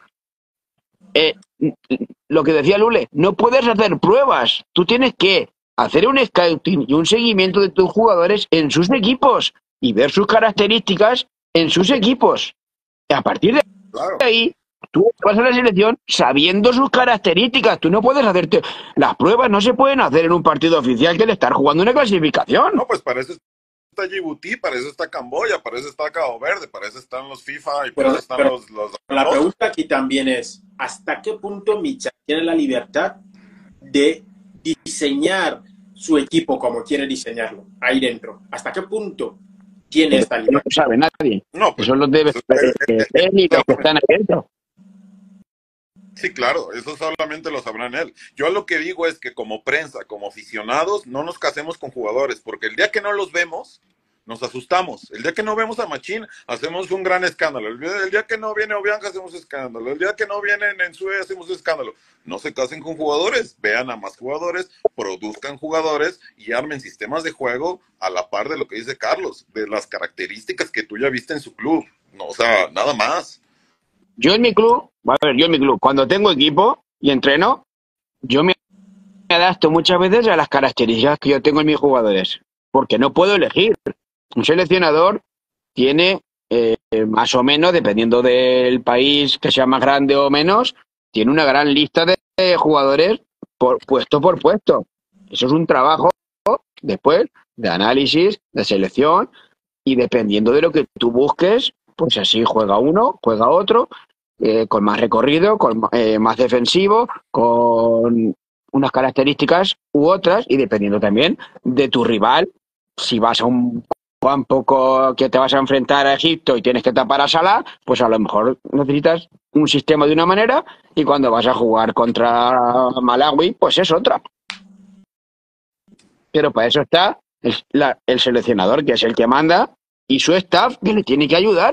Speaker 2: eh, lo que decía Lule, no puedes hacer pruebas. Tú tienes que hacer un scouting y un seguimiento de tus jugadores en sus equipos y ver sus características en sus equipos. Y a partir de
Speaker 3: Claro.
Speaker 2: ahí, tú vas a la selección sabiendo sus características. Tú no puedes hacerte... Las pruebas no se pueden hacer en un partido oficial que le estar jugando una clasificación.
Speaker 3: No, pues para eso está Djibouti, para eso está Camboya, para eso está Cabo Verde, para eso están los FIFA y para
Speaker 1: Pero,
Speaker 3: eso están
Speaker 1: pero
Speaker 3: los, los...
Speaker 1: la pregunta aquí también es, ¿hasta qué punto Micha tiene la libertad de diseñar su equipo como quiere diseñarlo ahí dentro? ¿Hasta qué punto tiene esta
Speaker 2: No
Speaker 1: libertad?
Speaker 2: lo sabe nadie.
Speaker 3: No, pues,
Speaker 2: Eso lo debe
Speaker 3: pues,
Speaker 2: saber
Speaker 3: eh, eh,
Speaker 2: él y los que
Speaker 3: eh,
Speaker 2: están ahí dentro.
Speaker 3: sí, claro, eso solamente lo sabrán él. Yo lo que digo es que como prensa, como aficionados, no nos casemos con jugadores, porque el día que no los vemos, nos asustamos. El día que no vemos a Machín, hacemos un gran escándalo. El día, el día que no viene Obiang, hacemos escándalo. El día que no viene Ensue, hacemos escándalo. No se casen con jugadores, vean a más jugadores, produzcan jugadores y armen sistemas de juego a la par de lo que dice Carlos, de las características que tú ya viste en su club. No, o sea, nada más.
Speaker 2: Yo en mi club, a ver, yo en mi club, cuando tengo equipo y entreno, yo me adapto muchas veces a las características que yo tengo en mis jugadores, porque no puedo elegir. Un seleccionador tiene eh, más o menos, dependiendo del país que sea más grande o menos, tiene una gran lista de jugadores por puesto por puesto. Eso es un trabajo después de análisis, de selección y dependiendo de lo que tú busques, pues así juega uno, juega otro, eh, con más recorrido, con eh, más defensivo, con unas características u otras y dependiendo también de tu rival. Si vas a un campo que te vas a enfrentar a Egipto y tienes que tapar a Salah, pues a lo mejor necesitas un sistema de una manera y cuando vas a jugar contra Malawi, pues es otra. Pero para eso está el, la, el seleccionador, que es el que manda, y su staff, que le tiene que ayudar.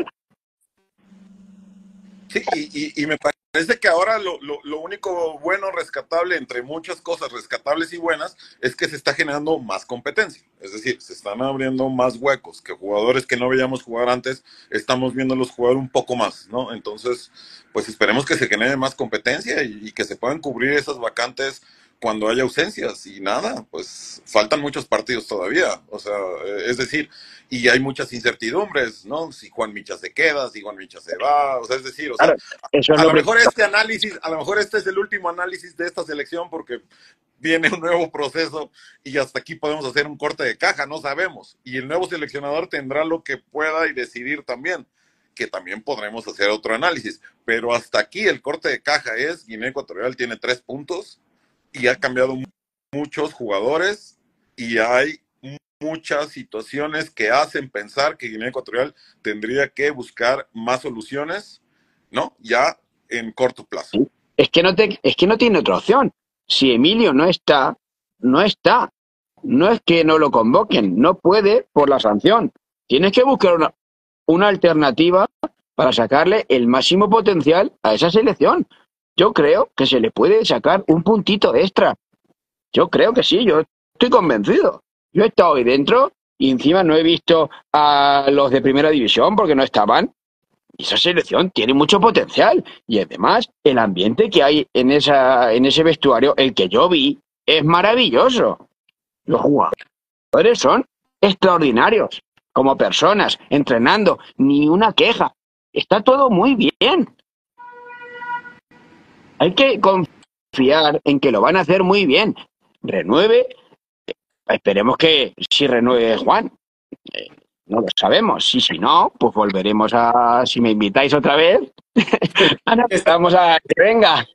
Speaker 3: Sí, y, y, y me parece que ahora lo, lo, lo único bueno, rescatable, entre muchas cosas rescatables y buenas, es que se está generando más competencia. Es decir, se están abriendo más huecos, que jugadores que no veíamos jugar antes, estamos viéndolos jugar un poco más, ¿no? Entonces, pues esperemos que se genere más competencia y, y que se puedan cubrir esas vacantes cuando hay ausencias y nada, pues faltan muchos partidos todavía, o sea, eh, es decir, y hay muchas incertidumbres, ¿no? Si Juan Micha se queda, si Juan Micha se va, o sea, es decir, o sea,
Speaker 2: Claro, eso es
Speaker 3: a
Speaker 2: lo
Speaker 3: lo mejor
Speaker 2: principal.
Speaker 3: este análisis, a lo mejor este es el último análisis de esta selección porque viene un nuevo proceso y hasta aquí podemos hacer un corte de caja, no sabemos. Y el nuevo seleccionador tendrá lo que pueda y decidir también, que también podremos hacer otro análisis. Pero hasta aquí el corte de caja es, Guinea Ecuatorial tiene tres puntos y ha cambiado muchos jugadores y hay muchas situaciones que hacen pensar que Guinea Ecuatorial tendría que buscar más soluciones, ¿no? Ya en corto plazo.
Speaker 2: Es que no te, es que no tiene otra opción. Si Emilio no está, no está. No es que no lo convoquen, no puede por la sanción. Tienes que buscar una, una alternativa para sacarle el máximo potencial a esa selección. Yo creo que se le puede sacar un puntito extra. Yo creo que sí, yo estoy convencido. Yo he estado ahí dentro y encima no he visto a los de primera división porque no estaban. Y esa selección tiene mucho potencial. Y además, el ambiente que hay en, esa, en ese vestuario, el que yo vi, es maravilloso. Los jugadores son extraordinarios. Como personas, entrenando, ni una queja. Está todo muy bien. Hay que confiar en que lo van a hacer muy bien. Renueve, esperemos que si renueve Juan. Eh, no lo sabemos. Y si no, pues volveremos a, si me invitáis otra vez, vamos a que venga.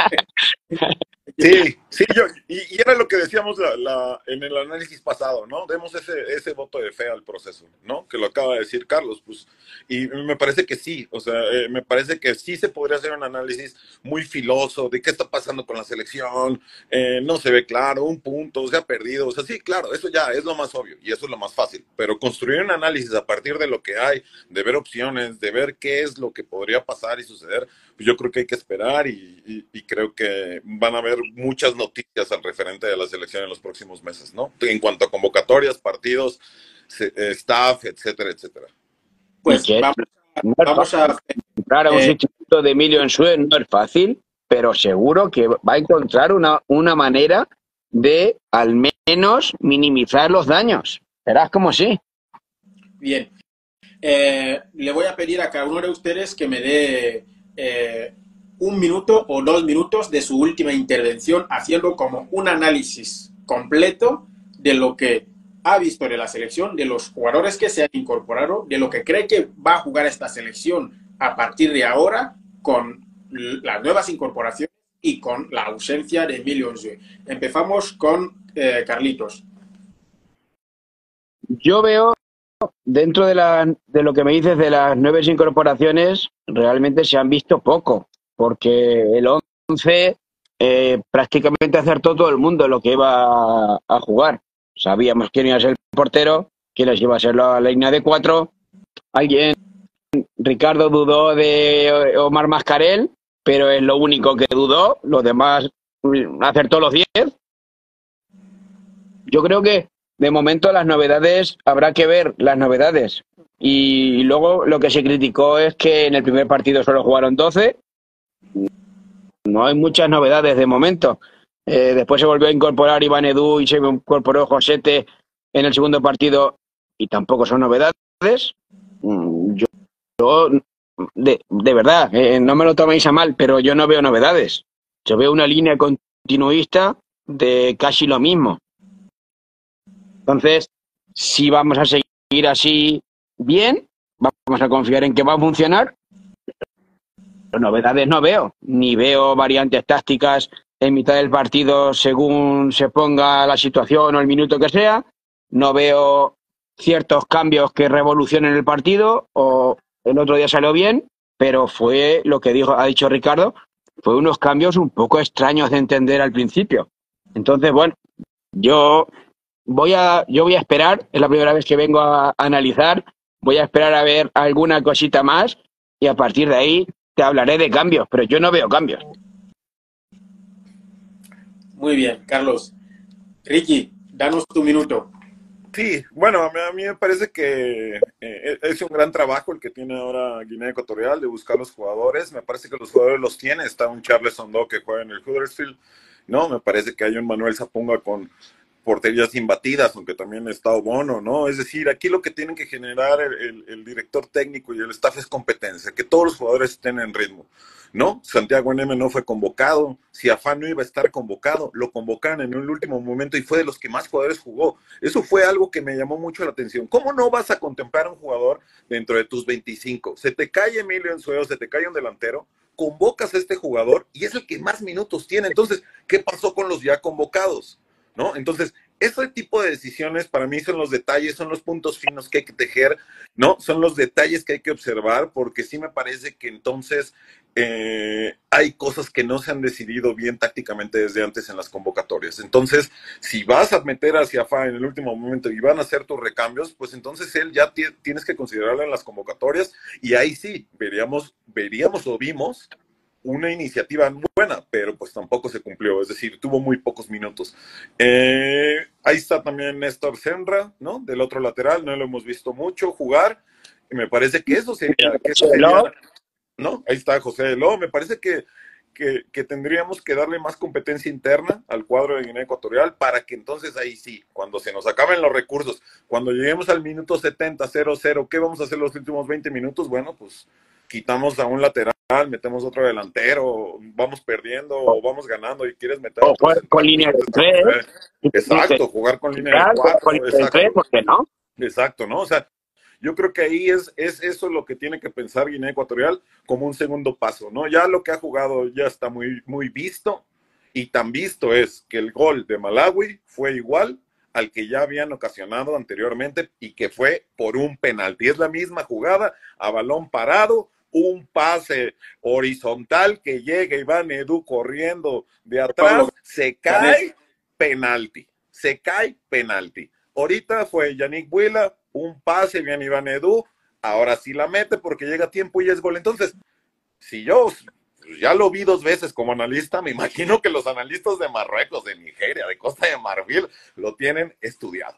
Speaker 3: Sí, sí, yo, y, y era lo que decíamos la, la, en el análisis pasado, ¿no? Demos ese, ese voto de fe al proceso, ¿no? Que lo acaba de decir Carlos, pues, y me parece que sí, o sea, eh, me parece que sí se podría hacer un análisis muy filoso de qué está pasando con la selección, eh, no se ve claro, un punto, se ha perdido, o sea, sí, claro, eso ya es lo más obvio y eso es lo más fácil, pero construir un análisis a partir de lo que hay, de ver opciones, de ver qué es lo que podría pasar y suceder, pues yo creo que hay que esperar y, y, y creo que van a haber muchas noticias al referente de la selección en los próximos meses, ¿no? En cuanto a convocatorias, partidos, staff, etcétera, etcétera.
Speaker 1: Pues
Speaker 2: y que
Speaker 1: vamos,
Speaker 2: no es
Speaker 1: vamos a...
Speaker 2: encontrar a un
Speaker 1: Eh,
Speaker 2: sustituto de Emilio en Sue no es fácil, pero seguro que va a encontrar una, una manera de al menos minimizar los daños. Verás como sí.
Speaker 1: bien. Eh, le voy a pedir a cada uno de ustedes que me dé eh, un minuto o dos minutos de su última intervención haciendo como un análisis completo de lo que ha visto de la selección, de los jugadores que se han incorporado, de lo que cree que va a jugar esta selección a partir de ahora con las nuevas incorporaciones y con la ausencia de Emilio Nsue. Empezamos con eh, Carlitos.
Speaker 2: Yo veo, dentro de, la, de lo que me dices de las nuevas incorporaciones, realmente se han visto poco, porque el once eh, prácticamente acertó todo el mundo lo que iba a, a jugar. Sabíamos quién iba a ser el portero, quién iba a ser la línea de cuatro. Alguien, Ricardo dudó de Omar Mascarell, pero es lo único que dudó. Los demás acertó los diez. Yo creo que de momento las novedades, habrá que ver las novedades. Y luego lo que se criticó es que en el primer partido solo jugaron doce. No hay muchas novedades de momento. Eh, después se volvió a incorporar Iván Edu y se incorporó Josete en el segundo partido y tampoco son novedades. Yo, yo de, de verdad, eh, no me lo toméis a mal, pero yo no veo novedades. Yo veo una línea continuista de casi lo mismo. Entonces, si vamos a seguir así bien, vamos a confiar en que va a funcionar. Pero novedades no veo, ni veo variantes tácticas en mitad del partido según se ponga la situación o el minuto que sea. No veo ciertos cambios que revolucionen el partido, o el otro día salió bien, pero fue lo que dijo, ha dicho Ricardo, fue unos cambios un poco extraños de entender al principio. Entonces, bueno, yo voy a, yo voy a esperar, es la primera vez que vengo a analizar, voy a esperar a ver alguna cosita más y a partir de ahí te hablaré de cambios, pero yo no veo cambios.
Speaker 1: Muy bien, Carlos. Ricky, danos tu minuto.
Speaker 3: Sí, bueno, a mí, a mí me parece que eh, es un gran trabajo el que tiene ahora Guinea Ecuatorial de buscar los jugadores. Me parece que los jugadores los tiene. Está un Charles Sondó que juega en el Huddersfield, ¿no? Me parece que hay un Manuel Zapunga con porterías imbatidas, aunque también está Obono, ¿no? Es decir, aquí lo que tienen que generar el, el, el director técnico y el staff es competencia, que todos los jugadores estén en ritmo, ¿no? Santiago Neme no fue convocado, si Afán no iba a estar convocado, lo convocaron en un último momento y fue de los que más jugadores jugó. Eso fue algo que me llamó mucho la atención. ¿Cómo no vas a contemplar a un jugador dentro de tus veinticinco? Se te cae Emilio Ensuedo, se te cae un delantero, convocas a este jugador y es el que más minutos tiene. Entonces, ¿qué pasó con los ya convocados? ¿No? Entonces, ese tipo de decisiones para mí son los detalles, son los puntos finos que hay que tejer, ¿no? Son los detalles que hay que observar, porque sí me parece que entonces eh, hay cosas que no se han decidido bien tácticamente desde antes en las convocatorias. Entonces, si vas a meter hacia F A en el último momento y van a hacer tus recambios, pues entonces él ya tienes que considerarlo en las convocatorias y ahí sí, veríamos, veríamos o vimos una iniciativa buena, pero pues tampoco se cumplió, es decir, tuvo muy pocos minutos. Eh, ahí está también Néstor Senra, ¿no? Del otro lateral, no lo hemos visto mucho jugar, y me parece que eso sería, que eso sería, ¿no? Ahí está José Deló, me parece que, que, que tendríamos que darle más competencia interna al cuadro de Guinea Ecuatorial para que entonces ahí sí, cuando se nos acaben los recursos, cuando lleguemos al minuto setenta, cero cero, ¿qué vamos a hacer los últimos veinte minutos? Bueno, pues quitamos a un lateral, metemos otro delantero, vamos perdiendo o vamos ganando y quieres meter
Speaker 2: o
Speaker 3: otro
Speaker 2: jugar con
Speaker 3: central, pues
Speaker 2: línea de
Speaker 3: entonces,
Speaker 2: tres.
Speaker 3: eh, exacto, jugar con línea de
Speaker 2: Con
Speaker 3: cuatro,
Speaker 2: línea de tres,
Speaker 3: exacto,
Speaker 2: ¿por qué no?
Speaker 3: exacto, ¿no? O sea, yo creo que ahí es, es eso lo que tiene que pensar Guinea Ecuatorial como un segundo paso, ¿no? Ya lo que ha jugado ya está muy, muy visto, y tan visto es que el gol de Malawi fue igual al que ya habían ocasionado anteriormente y que fue por un penalti. Es la misma jugada, a balón parado, un pase horizontal que llega Iván Edu corriendo de atrás, se cae, penalti, se cae, penalti. Ahorita fue Yannick Buila, un pase, bien Iván Edu, ahora sí la mete porque llega a tiempo y es gol. Entonces, si yo ya lo vi dos veces como analista, me imagino que los analistas de Marruecos, de Nigeria, de Costa de Marfil, lo tienen estudiado.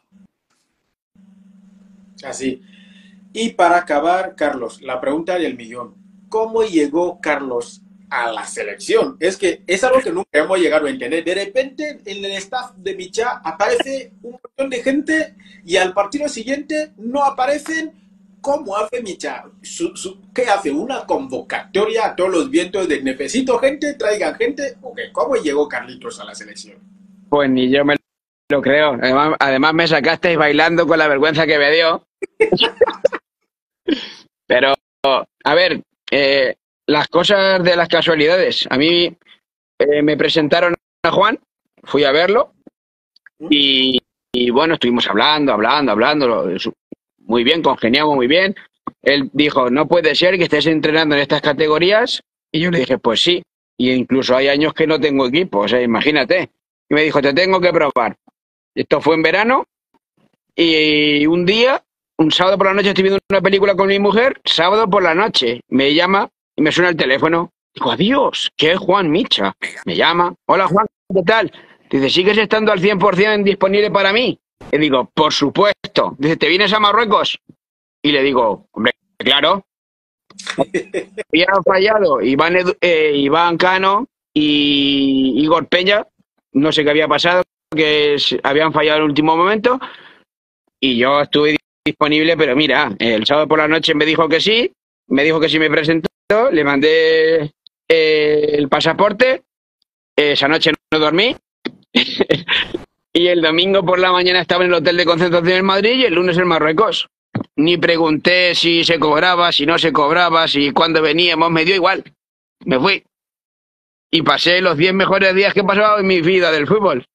Speaker 1: Así. Y para acabar, Carlos, la pregunta del millón. ¿Cómo llegó Carlos a la selección? Es que es algo que nunca hemos llegado a entender. De repente, en el staff de Micha aparece un montón de gente y al partido siguiente no aparecen. ¿Cómo hace Micha? Su, su, ¿Qué hace? ¿Una convocatoria a todos los vientos de necesito gente, traigan gente? ¿O qué? ¿Cómo llegó Carlitos a la selección?
Speaker 2: Pues ni yo me lo creo. Además, además me sacasteis bailando con la vergüenza que me dio. Pero, a ver, eh, las cosas de las casualidades. A mí eh, me presentaron a Juan, fui a verlo y, y bueno, estuvimos hablando, hablando, hablando, muy bien, congeniamos muy bien. Él dijo, no puede ser que estés entrenando en estas categorías. Y yo le dije, pues sí, y incluso hay años que no tengo equipo, o sea, imagínate. Y me dijo, te tengo que probar. Esto fue en verano y un día, un sábado por la noche, estoy viendo una película con mi mujer, sábado por la noche, me llama y me suena el teléfono. Digo, adiós, ¿qué es Juan Micha? Me llama, hola Juan, ¿qué tal? Dice, ¿sigues estando al cien por cien disponible para mí? Y digo, por supuesto. Dice, ¿te vienes a Marruecos? Y le digo, hombre, claro. Habían fallado Iván, Edu, eh, Iván Cano y Igor Peña, no sé qué había pasado, que habían fallado en el último momento, y yo estuve disponible, pero mira, el sábado por la noche me dijo que sí, me dijo que sí me presentó, le mandé eh, el pasaporte, esa noche no dormí, y el domingo por la mañana estaba en el hotel de concentración en Madrid y el lunes en Marruecos. Ni pregunté si se cobraba, si no se cobraba, si cuándo veníamos, me dio igual. Me fui. Y pasé los diez mejores días que he pasado en mi vida del fútbol.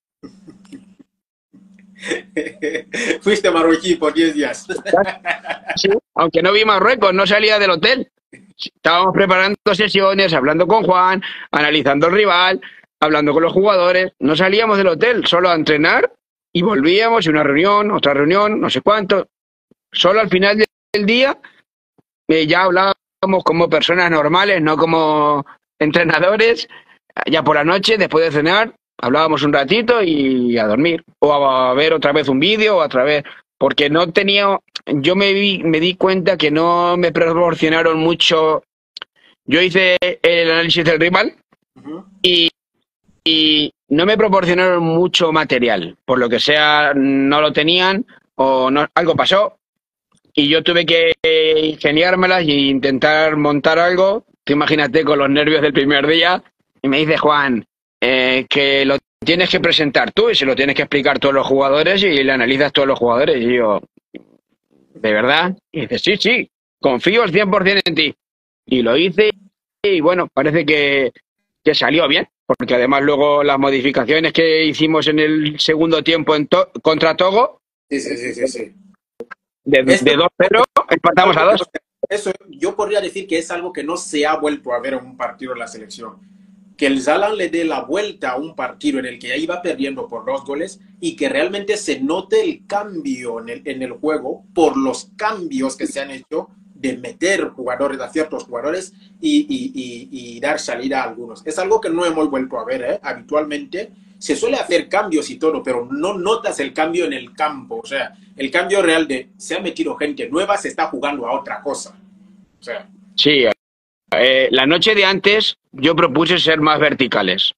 Speaker 1: Fuiste marroquí por diez días.
Speaker 2: Sí, aunque no vi Marruecos, no salía del hotel. Estábamos preparando sesiones, hablando con Juan, analizando el rival, hablando con los jugadores. No salíamos del hotel, solo a entrenar y volvíamos y una reunión, otra reunión, no sé cuánto. Solo al final del día eh, ya hablábamos como personas normales, no como entrenadores. Ya por la noche, después de cenar, hablábamos un ratito y a dormir. O a, a ver otra vez un vídeo o a través... Porque no tenía... Yo me, vi, me di cuenta que no me proporcionaron mucho... Yo hice el análisis del rival
Speaker 1: Ujú.
Speaker 2: y, y no me proporcionaron mucho material. Por lo que sea, no lo tenían o no, algo pasó y yo tuve que ingeniármelas e intentar montar algo. Tú imagínate con los nervios del primer día y me dice Juan eh, que lo tienes que presentar tú y se lo tienes que explicar a todos los jugadores y le analizas todos los jugadores. Y yo, ¿de verdad? Y dice, sí, sí, confío al cien por ciento en ti. Y lo hice y bueno, parece que, que salió bien, porque además luego las modificaciones que hicimos en el segundo tiempo en to contra Togo,
Speaker 1: Sí, sí, sí, sí, sí.
Speaker 2: de,
Speaker 1: Esto
Speaker 2: de dos cero, empatamos a dos.
Speaker 1: Eso, yo podría decir que es algo que no se ha vuelto a ver en un partido de la selección. Que el Zalan le dé la vuelta a un partido en el que ya iba perdiendo por dos goles y que realmente se note el cambio en el, en el juego por los cambios que se han hecho de meter jugadores a ciertos jugadores y, y, y, y dar salida a algunos. Es algo que no hemos vuelto a ver, ¿eh? Habitualmente se suele hacer cambios y todo, pero no notas el cambio en el campo. O sea, el cambio real de se ha metido gente nueva, se está jugando a otra cosa. O sea,
Speaker 2: Sí, eh, la noche de antes yo propuse ser más verticales.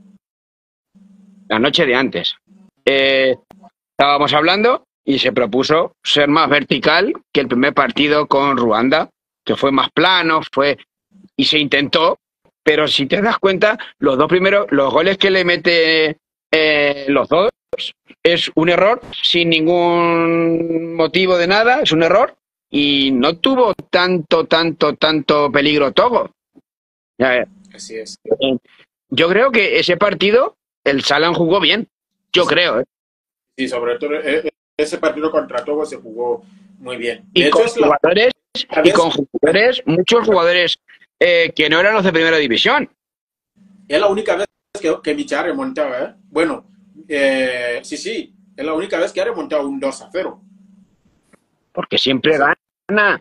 Speaker 2: La noche de antes. Eh, estábamos hablando y se propuso ser más vertical que el primer partido con Ruanda, que fue más plano, fue y se intentó, pero si te das cuenta, los dos primeros, los goles que le mete eh, los dos, es un error sin ningún motivo de nada, es un error y no tuvo tanto, tanto, tanto peligro Togo. Eh,
Speaker 1: así es.
Speaker 2: Yo creo que ese partido el Zalan jugó bien, yo
Speaker 1: Sí,
Speaker 2: creo. ¿eh?
Speaker 1: sí, sobre todo eh, ese partido contra Togo se jugó muy bien. De
Speaker 2: Y
Speaker 1: hecho,
Speaker 2: con
Speaker 1: es la
Speaker 2: jugadores,
Speaker 1: primera
Speaker 2: y
Speaker 1: vez,
Speaker 2: con jugadores, muchos jugadores eh, que no eran los de primera división,
Speaker 1: es la única vez que, que Micha ha remontado, ¿eh? Bueno, eh, sí, sí, es la única vez que ha remontado un dos a cero.
Speaker 2: porque siempre
Speaker 1: Sí.
Speaker 2: gana.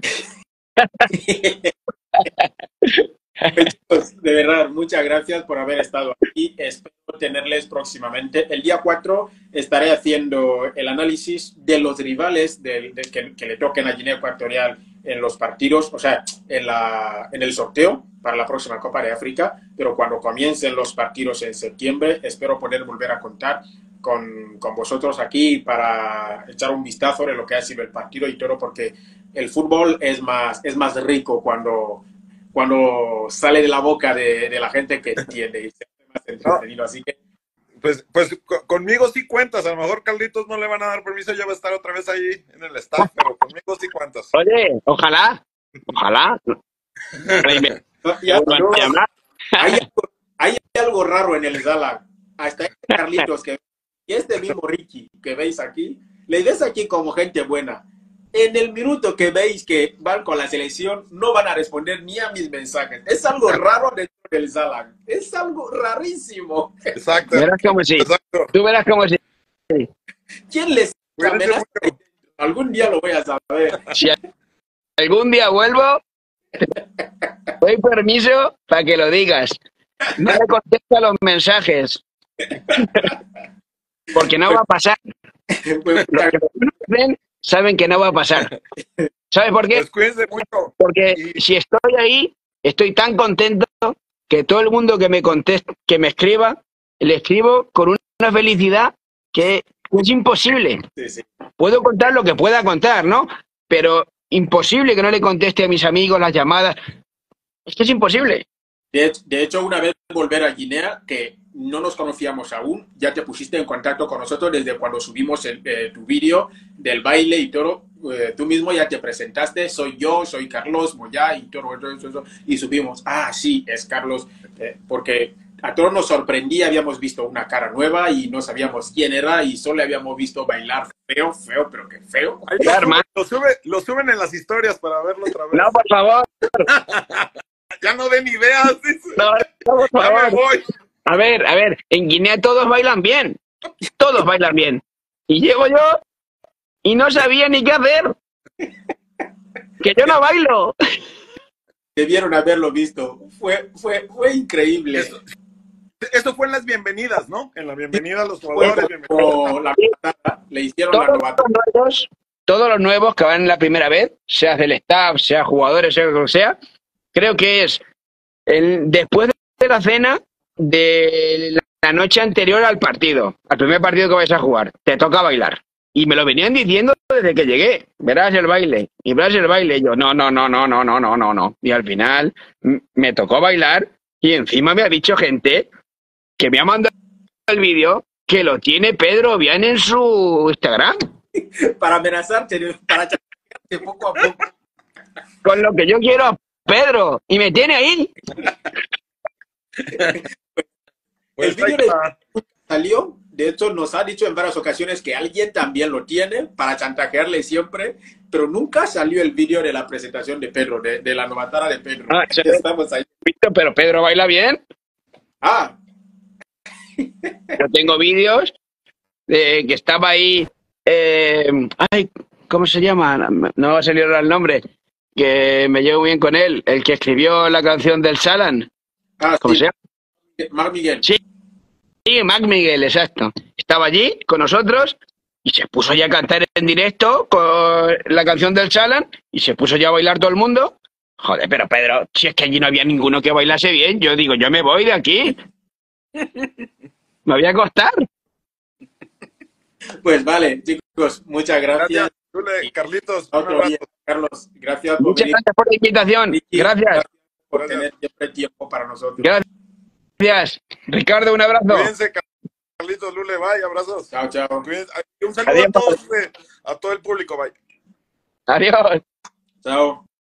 Speaker 1: Pues, de verdad, muchas gracias por haber estado aquí. Espero tenerles próximamente. El día cuatro estaré haciendo el análisis de los rivales del, de, que, que le toquen a Guinea Ecuatorial en los partidos, o sea, en, la, en el sorteo para la próxima Copa de África. Pero cuando comiencen los partidos en septiembre, espero poder volver a contar con, con vosotros aquí para echar un vistazo de lo que ha sido el partido y todo, porque el fútbol es más, es más rico cuando cuando sale de la boca de, de la gente que entiende y se hace más entretenido.
Speaker 3: No,
Speaker 1: Así que,
Speaker 3: pues, pues co- conmigo sí cuentas. A lo mejor Carlitos no le van a dar permiso, ya va a estar otra vez ahí en el staff, pero conmigo sí cuentas.
Speaker 2: Oye, ojalá, ojalá.
Speaker 1: ya,
Speaker 2: Van a llamar.
Speaker 1: hay, algo, hay algo raro en el Zalan. Hasta este Carlitos que, y este mismo Ricky que veis aquí, le ves aquí como gente buena. En el minuto que veis que van con la selección, no van a responder ni a mis mensajes. Es algo raro dentro del Zalan. Es algo rarísimo.
Speaker 3: Exacto,
Speaker 2: Verás cómo sí.
Speaker 3: exacto.
Speaker 2: Tú verás cómo sí.
Speaker 1: ¿Quién les
Speaker 3: Cuídense
Speaker 1: amenaza?
Speaker 3: mucho.
Speaker 1: Algún día lo voy a saber.
Speaker 2: Si algún día vuelvo, doy permiso para que lo digas. No le contesta los mensajes, porque no va a pasar.
Speaker 1: Pues,
Speaker 2: Los que me conocen saben que no va a pasar. ¿Sabes por qué?
Speaker 3: Pues cuídense mucho.
Speaker 2: Porque
Speaker 3: Y
Speaker 2: si estoy ahí, estoy tan contento que todo el mundo que me conteste, que me escriba, le escribo con una felicidad que es imposible.
Speaker 1: sí, sí.
Speaker 2: Puedo contar lo que pueda contar, ¿no? Pero imposible que no le conteste a mis amigos las llamadas. Es que es imposible.
Speaker 1: De, de hecho, una vez volver a Guinea, que no nos conocíamos aún, ya te pusiste en contacto con nosotros desde cuando subimos el, eh, tu vídeo del baile y todo. Eh, tú mismo ya te presentaste, soy yo, soy Carlos Moyá y todo, todo eso, eso, y subimos, ah, sí, es Carlos, eh, porque a todos nos sorprendía, habíamos visto una cara nueva y no sabíamos quién era y solo habíamos visto bailar feo, feo, pero que feo.
Speaker 3: ahí lo suben, lo, sube- lo suben en las historias para verlo otra vez.
Speaker 2: No, por favor.
Speaker 3: Ya no den ideas. dice.
Speaker 2: No, no, por
Speaker 3: Ya me
Speaker 2: favor.
Speaker 3: voy.
Speaker 2: A ver, a ver, en Guinea todos bailan bien. Todos bailan bien. Y llego yo y no sabía ni qué hacer. Que yo no bailo.
Speaker 1: Debieron haberlo visto, fue, fue, fue increíble.
Speaker 3: Eso- Esto fue en las bienvenidas, ¿no? En la bienvenida a los
Speaker 1: Fue
Speaker 3: jugadores.
Speaker 1: como la novatada, le hicieron la
Speaker 2: Todos
Speaker 1: novatada.
Speaker 2: los nuevos, todos los nuevos que van la primera vez, sea del staff, sea jugadores, sea lo que sea, creo que es el, después de la cena de la, la noche anterior al partido, al primer partido que vais a jugar, te toca bailar. Y me lo venían diciendo desde que llegué, verás el baile, y verás el baile. Y yo, no, no, no, no, no, no, no, no, no. Y al final m- me tocó bailar y encima me ha dicho gente que me ha mandado el vídeo que lo tiene Pedro Vian en su Instagram.
Speaker 1: Para amenazarte, para chantajearte poco a poco.
Speaker 2: Con lo que yo quiero a Pedro. Y me tiene ahí.
Speaker 3: Pues
Speaker 1: El
Speaker 3: ahí
Speaker 1: vídeo de
Speaker 3: está.
Speaker 1: salió, de hecho nos ha dicho en varias ocasiones que alguien también lo tiene para chantajearle siempre, pero nunca salió el vídeo de la presentación de Pedro, de, de la novatada de Pedro.
Speaker 2: Ah, sí.
Speaker 1: Estamos ahí.
Speaker 2: Pero Pedro baila bien.
Speaker 1: Ah,
Speaker 2: Yo tengo vídeos de que estaba ahí. eh, ay, ¿cómo se llama? No me va a salir ahora el nombre. Que me llevo bien con él. El que escribió la canción del Salan.
Speaker 1: ah
Speaker 2: ¿Cómo
Speaker 1: sí,
Speaker 2: se llama?
Speaker 1: Mar Miguel.
Speaker 2: Sí. Sí, Mac Miguel, exacto. Estaba allí con nosotros y se puso ya a cantar en directo con la canción del Salan y se puso ya a bailar todo el mundo. Joder, pero Pedro, si es que allí no había ninguno que bailase bien, yo digo, yo me voy de aquí. Me voy a acostar.
Speaker 1: Pues vale, chicos, muchas gracias.
Speaker 3: Gracias, Lule. Carlitos, un
Speaker 1: Otro día,
Speaker 3: abrazo.
Speaker 1: Carlos, gracias por
Speaker 2: Muchas
Speaker 1: venir.
Speaker 2: gracias por la invitación.
Speaker 1: Ricky,
Speaker 2: Gracias.
Speaker 1: por
Speaker 3: Gracias.
Speaker 1: tener siempre tiempo para nosotros.
Speaker 2: Gracias. Ricardo, un abrazo.
Speaker 3: Cuídense, Carlitos, Lule, bye, abrazos.
Speaker 1: Chao, chao.
Speaker 3: Cuídense. Un saludo
Speaker 2: Adiós.
Speaker 3: a todos, Lule, a todo el público, bye.
Speaker 2: Adiós.
Speaker 1: Chao.